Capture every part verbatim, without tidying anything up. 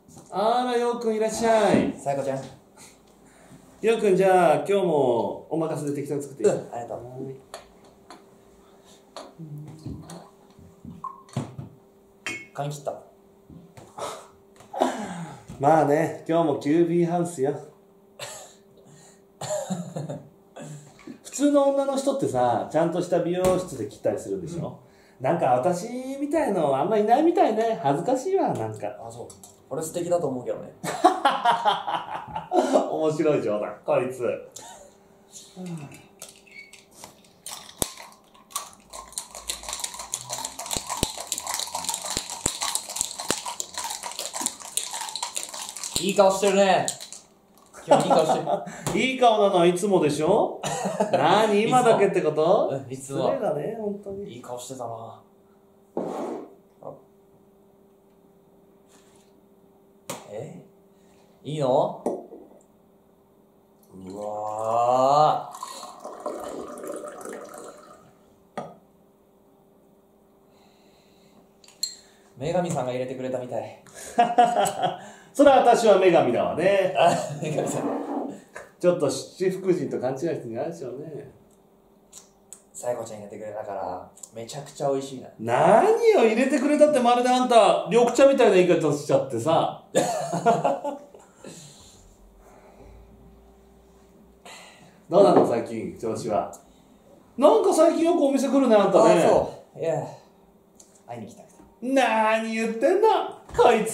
あら、ようくんいらっしゃい。 さやかちゃん。 ようくん、じゃあ今日もお任せで適当に作っていい？ うん、ありがとう。髪切った。 まあね、今日もキュービーハウスよ。普通の女の人ってさ、ちゃんとした美容室で切ったりするんでしょ、うん、なんか私みたいのあんまいないみたいね。恥ずかしいわ、なんか。 あ、そう。俺素敵だと思うけどね。 面白い冗談、こいつ。 いい顔してるね。今日いい顔してる。いい顔なのはいつもでしょ。何今だけってこと？ いつも。 失礼だね、本当に。 いい顔してたな。え？いいの？うわー。女神さんが入れてくれたみたい。 それは私は女神だわね。 あ、女神さん。 ちょっと七福神と勘違いしてるんでしょうね。 さやこちゃん入れてくれたからめちゃくちゃ美味しいな。 何を入れてくれたって、まるであんた緑茶みたいな言い方しちゃってさ。どうなの最近調子は。なんか最近よくお店来るね、あんたね。 あ、そう。いや、会いに来た。 なーに言ってんだこいつ。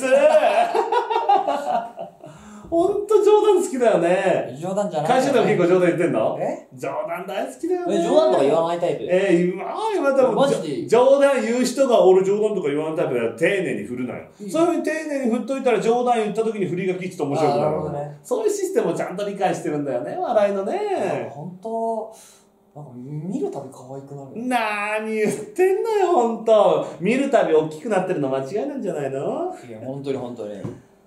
ほんと冗談好きだよね。 冗談じゃない。 会社でも結構冗談言ってんの？ え？ 冗談大好きだよね。 え、冗談とか言わないタイプ？ えー、今、今多分、 マジで冗談言う人が俺冗談とか言わないタイプだよ。丁寧に振るなよ。うん、そういうふうに丁寧に振っといたら冗談言った時に振りがきって面白くなる。なるほどね。そういうシステムをちゃんと理解してるんだよね、笑いのね。 ほんと、なんか見るたび可愛くなる。 なーに言ってんのよ、ほんと。見るたび大きくなってるの間違いなんじゃないの？ いや、ほんとにほんとに。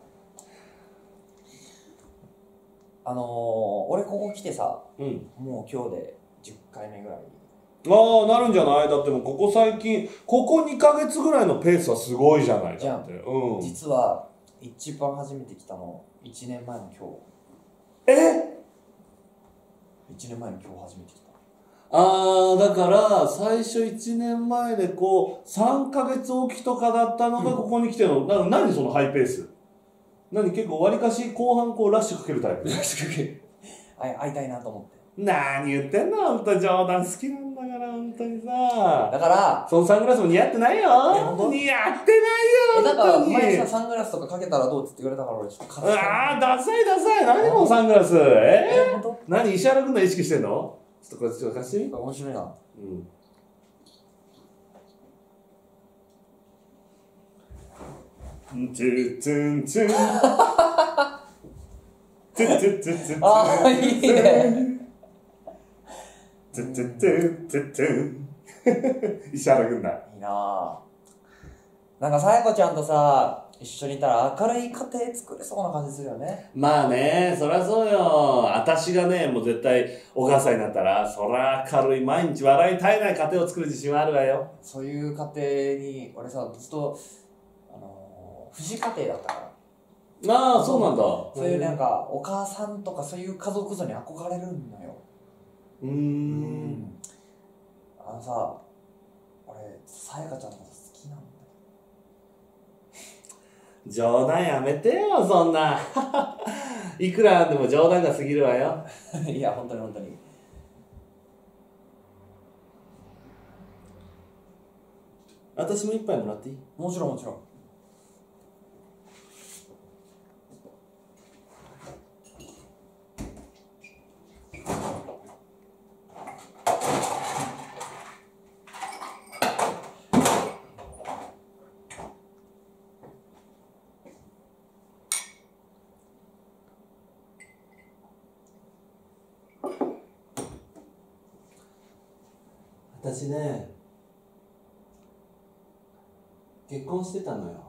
あのー、俺ここ来てさ、うん、もう今日でじゅっかいめぐらい。 ああ、なるんじゃない？だってもうここ最近、ここにかげつぐらいのペースはすごいじゃない。 じゃん。うん、実は、一番初めて来たの、いちねんまえの今日。 え ? いちねんまえの今日初めて来た。 ああ、だから最初いちねんまえでこうさんかげつおきとかだったのがここに来てるの、うん、な何そのハイペース？何結構わりかし後半こうラッシュかけるタイプ？ ラッシュかける。会いたいなと思って。 何言ってんの、ほんと冗談好きなんだから本当にさ。 だからそのサングラスも似合ってないよ。似合ってないよ。 え、だから前さサングラスとかかけたらどうって言われたから俺ちょっと買って。 ああ、ダサいダサい。何もサングラス。えー、何石原君の意識してんの？ちょっとこれちょっと貸してみ。 面白いな。うん。 ツンツンツン。ツンツンツンツン。 ああ、いいね。 ツンツンツンツンツン。石原君だ。 いいな。なんかさやこちゃんとさ、一緒にいたら明るい家庭作れそうな感じするよね。 まあね、そりゃそうよ。私がね、もう絶対お母さんになったら、そりゃ明るい毎日笑い絶えない家庭を作る自信はあるわよ。 そういう家庭に、俺さ、ずっと、あのー、父子家庭だったから。 ああ、そうなんだ。 そういうなんか、お母さんとかそういう家族像に憧れるんだよ。 うーん。うんあのさ、俺、さやかちゃんのこと好きなんだよ。 冗談やめてよ、そんな。いくらなんでも冗談が過ぎるわよ。 いや、本当に本当に。 私も一杯もらっていい？ もちろんもちろん。 私ね、結婚してたのよ、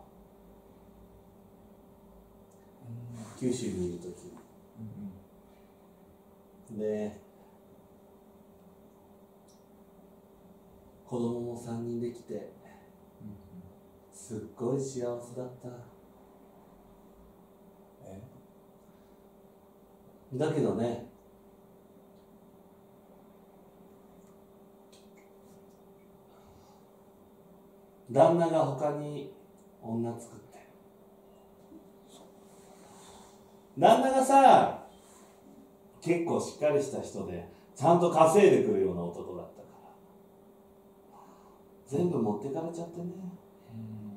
うん、九州にいる時、うん、で子供もさんにんできて、すっごい幸せだった。 だけどね、旦那が他に女作って、旦那がさ結構しっかりした人でちゃんと稼いでくるような男だったから全部持ってかれちゃってね。 うん、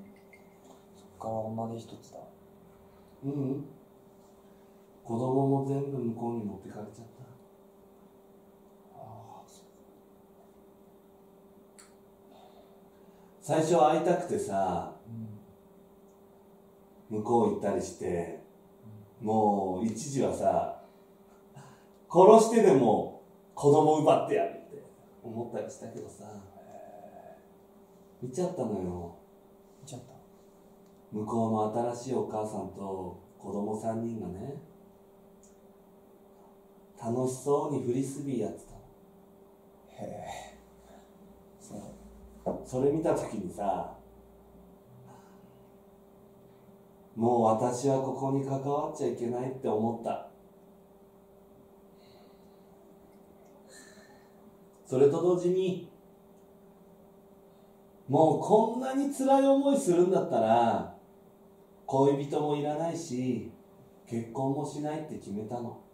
そっから女手一つだ。 うん、子供も全部向こうに持ってかれちゃった。 ああ、 最初は会いたくてさ、 うん、 向こう行ったりして、うん、もう一時はさ殺してでも子供奪ってやるって思ったりしたけどさ、見ちゃったのよ。 見ちゃった。 向こうの新しいお母さんと子供さんにんがね、楽しそうにフリスビーやってたの。 へえ。そう。 それ見た時にさ、もう私はここに関わっちゃいけないって思った。それと同時に、もうこんなに辛い思いするんだったら恋人もいらないし結婚もしないって決めたの。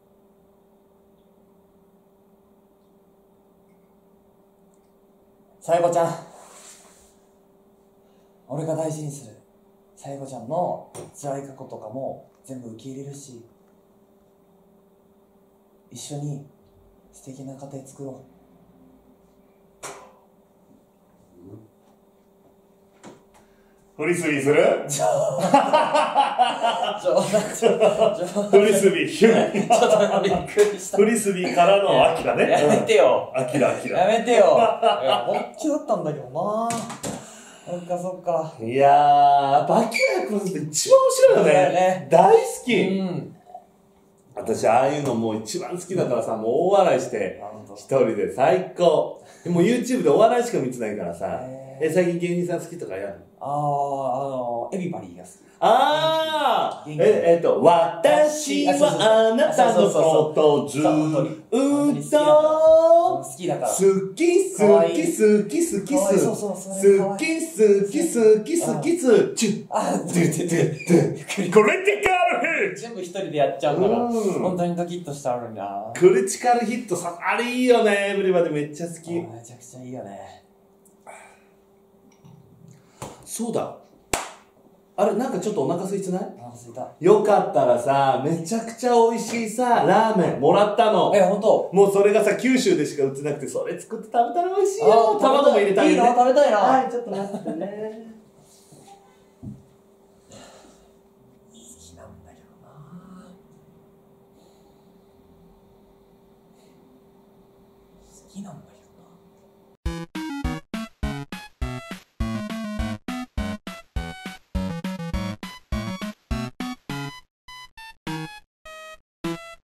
さやこちゃん、俺が大事にするさやこちゃんの辛い過去とかも全部受け入れるし、一緒に素敵な家庭作ろう。 フリスビーする？ 冗談、 フリスビーヒュン。 ちょっとびっくりした。 フリスビーからのアキラね。 やめてよ。 アキラアキラ。 やめてよ。いや、本気だったんだけどな。そっかそっか。 いやー、バキラ役って一番面白いよね。ね、大好き。うん。私、ああいうのもう一番好きだからさ、もう大笑いして、一人で最高。でも YouTube でお笑いしか見てないからさ、え、最近芸人さん好きとかやる？ あー、あの、エビバリーが好き。 あー、え、えっと、私はあなたのことずっと好きだから。 好き、好き、好き、好き、好き、好き、好き、好き、好き、好き、 あ、ドゥドゥドゥ。 クリティカルヒット全部一人でやっちゃうから、本当にドキッとしたのにな。 クリティカルヒットさ、あれいいよね、エブリバディめっちゃ好き。 めちゃくちゃいいよね。 そうだ。あれ、なんかちょっとお腹空いてない？ お腹空いた。 よかったらさ、めちゃくちゃ美味しいさ、ラーメンもらったの。 え、ほんと？ もうそれがさ、九州でしか売ってなくて、それ作って食べたら美味しいよ。卵も入れたいね。いいの？食べたいな。 はい、ちょっと待ってね。 好きなんだけどな。好きなんだけど。